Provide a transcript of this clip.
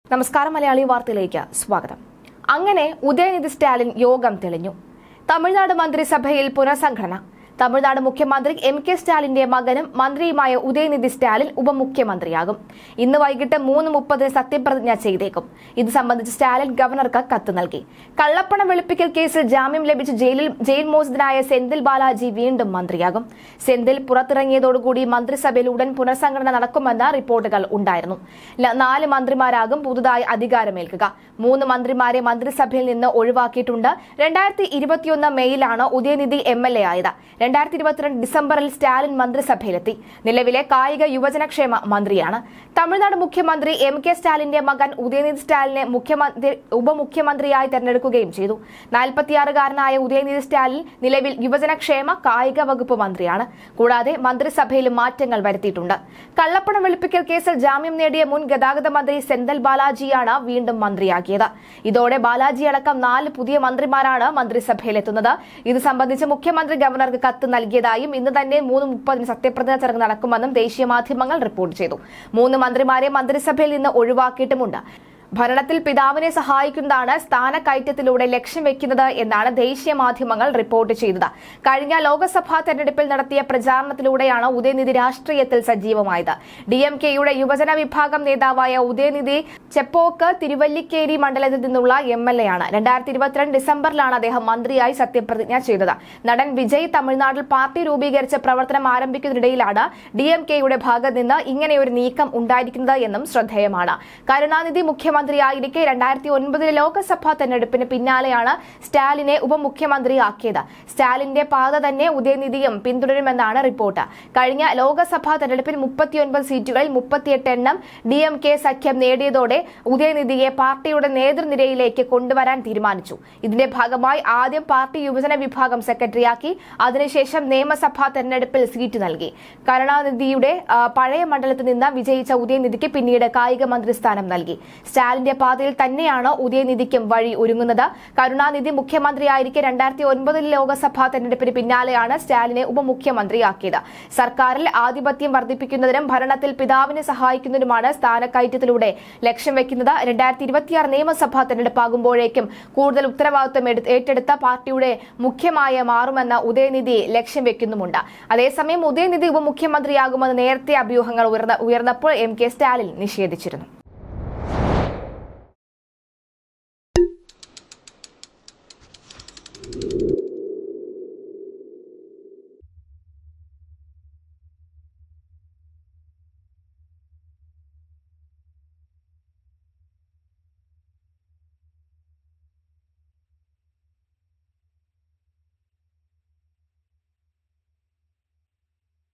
നമസ്കാരം മലയാളി വാർത്തയിലേക്ക് സ്വാഗതം. അങ്ങനെ ഉദയനിധി സ്റ്റാലിൻ യോഗം തെളിഞ്ഞു. തമിഴ്നാട് മന്ത്രിസഭയിൽ പുനഃസംഘടന. തമിഴ്നാട് മുഖ്യമന്ത്രി എം.കെ. സ്റ്റാലിന്റെ മകനും മന്ത്രിയുമായ ഉദയനിധി സ്റ്റാലിൻ ഉപമുഖ്യമന്ത്രിയാകും. ഇന്ന് വൈകിട്ട് 3:30 സത്യപ്രതിജ്ഞ ചെയ്തേക്കും. ഇത് സംബന്ധിച്ച് സ്റ്റാലിൻ ഗവർണർക്ക് കത്ത് നൽകി. കള്ളപ്പണം വെളുപ്പിക്കൽ കേസിൽ ജാമ്യം ലഭിച്ച് ജയിൽ മോചിതനായ സെന്തിൽ ബാലാജി വീണ്ടും മന്ത്രിയാകും. സെന്തിൽ പുറത്തിറങ്ങിയതോടുകൂടി മന്ത്രിസഭയിൽ ഉടൻ പുനഃസംഘടന നടക്കുമെന്ന റിപ്പോർട്ടുകൾ ഉണ്ടായിരുന്നു. 4 മന്ത്രിമാരാകും പുതുതായി അധികാരമേൽക്കുക. 3 മന്ത്രിമാരെ മന്ത്രിസഭയിൽ നിന്ന് ഒഴിവാക്കിയിട്ടുണ്ട്. 2021 മെയിലാണ് ഉദയനിധി MLA ആയത്. 2022 ഡിസംബറിൽ സ്റ്റാലിൻ മന്ത്രിസഭയിലെത്തി. നിലവിലെ കായിക യുവജനക്ഷേമ മന്ത്രിയാണ്. തമിഴ്നാട് മുഖ്യമന്ത്രി എം.കെ. സ്റ്റാലിന്റെ മകൻ ഉദയനിധി സ്റ്റാലിനെ ഉപമുഖ്യമന്ത്രിയായി തെരഞ്ഞെടുക്കുകയും ചെയ്തു. 46-കാരനായ ഉദയനിധി സ്റ്റാലിൻ നിലവിൽ യുവജനക്ഷേമ കായിക വകുപ്പ് മന്ത്രിയാണ്. കൂടാതെ മന്ത്രിസഭയിലും മാറ്റങ്ങൾ വരുത്തിയിട്ടുണ്ട്. കള്ളപ്പണം വെളുപ്പിക്കൽ കേസിൽ ജാമ്യം നേടിയ മുൻ ഗതാഗത മന്ത്രി സെന്തിൽ ബാലാജിയാണ് വീണ്ടും മന്ത്രിയാക്കിയത്. ഇതോടെ ബാലാജി അടക്കം 4 പുതിയ മന്ത്രിമാരാണ് മന്ത്രിസഭയിലെത്തുന്നത്. ഇത് സംബന്ധിച്ച് മുഖ്യമന്ത്രി ഗവർണർക്ക് കത്ത് നൽകിയതായും ഇന്ന് തന്നെ 3:30 സത്യപ്രതിജ്ഞ ചടങ്ങ് നടക്കുമെന്നും ദേശീയ മാധ്യമങ്ങൾ റിപ്പോർട്ട് ചെയ്തു. 3 മന്ത്രിമാരെ മന്ത്രിസഭയിൽ നിന്ന് ഒഴിവാക്കിയിട്ടുമുണ്ട്. ഭരണത്തിൽ പിതാവിനെ സഹായിക്കുന്നതാണ് സ്ഥാനക്കയറ്റത്തിലൂടെ ലക്ഷ്യം വെക്കുന്നത് എന്നാണ് ദേശീയ മാധ്യമങ്ങൾ റിപ്പോർട്ട് ചെയ്തത്. കഴിഞ്ഞ ലോക്സഭാ തെരഞ്ഞെടുപ്പിൽ നടത്തിയ പ്രചാരണത്തിലൂടെയാണ് ഉദയനിധി രാഷ്ട്രീയത്തിൽ സജീവമായത്. DMK-യുടെ യുവജന വിഭാഗം നേതാവായ ഉദയനിധി ചെപ്പോക്ക് തിരുവല്ലിക്കേരി മണ്ഡലത്തിൽ നിന്നുള്ള MLA ആണ്. 2022 ഡിസംബറിലാണ് അദ്ദേഹം മന്ത്രിയായി സത്യപ്രതിജ്ഞ ചെയ്തത്. നടൻ വിജയ് തമിഴ്നാട്ടിൽ പാർട്ടി രൂപീകരിച്ച് പ്രവർത്തനം ആരംഭിക്കുന്നതിനിടയിലാണ് DMK-യുടെ ഭാഗത്ത് നിന്ന് ഇങ്ങനെയൊരു നീക്കം ഉണ്ടായിരിക്കുന്നത് എന്നും ശ്രദ്ധേയമാണ്. കരുണാനിധി മുഖ്യമന്ത്രിയായിരിക്കെ 2009 ലോക്സഭാ തെരഞ്ഞെടുപ്പിന് പിന്നാലെയാണ് സ്റ്റാലിനെ ഉപമുഖ്യമന്ത്രിയാക്കിയത്. സ്റ്റാലിന്റെ പാത തന്നെ ഉദയനിധിയും പിന്തുടരുമെന്നാണ് റിപ്പോർട്ട്. കഴിഞ്ഞ ലോക്സഭാ തെരഞ്ഞെടുപ്പിൽ 39 സീറ്റുകളിൽ 38 എണ്ണം DMK സഖ്യം നേടിയതോടെ ഉദയനിധിയെ പാർട്ടിയുടെ നേതൃനിരയിലേക്ക് കൊണ്ടുവരാൻ തീരുമാനിച്ചു. ഇതിന്റെ ഭാഗമായി ആദ്യം പാർട്ടി യുവജന വിഭാഗം സെക്രട്ടറിയാക്കി. അതിനുശേഷം നിയമസഭാ തെരഞ്ഞെടുപ്പിൽ സീറ്റ് നൽകി. കരുണാനിധിയുടെ പഴയ മണ്ഡലത്തിൽ നിന്ന് വിജയിച്ച ഉദയനിധിക്ക് പിന്നീട് കായിക മന്ത്രി സ്ഥാനം നൽകി. സ്റ്റാലിന്റെ പാതയിൽ തന്നെയാണ് ഉദയനിധിക്കും വഴി ഒരുങ്ങുന്നത്. കരുണാനിധി മുഖ്യമന്ത്രിയായിരിക്കെ 2009 ലോക്സഭാ തെരഞ്ഞെടുപ്പിന് പിന്നാലെയാണ് സ്റ്റാലിനെ ഉപമുഖ്യമന്ത്രിയാക്കിയത്. സർക്കാരിൽ ആധിപത്യം വർദ്ധിപ്പിക്കുന്നതിനും ഭരണത്തിൽ പിതാവിനെ സഹായിക്കുന്നതിനുമാണ് സ്ഥാനക്കയറ്റത്തിലൂടെ ലക്ഷ്യം വെക്കുന്നത്. 2026 നിയമസഭാ തെരഞ്ഞെടുപ്പാകുമ്പോഴേക്കും കൂടുതൽ ഉത്തരവാദിത്വം ഏറ്റെടുത്ത പാർട്ടിയുടെ മുഖ്യമായി മാറുമെന്ന ഉദയനിധി ലക്ഷ്യം വെക്കുന്നുമുണ്ട്. അതേസമയം ഉദയനിധി ഉപമുഖ്യമന്ത്രിയാകുമെന്ന് നേരത്തെ അഭ്യൂഹങ്ങൾ ഉയർന്നപ്പോൾ എം.കെ. സ്റ്റാലിൻ നിഷേധിച്ചിരുന്നു.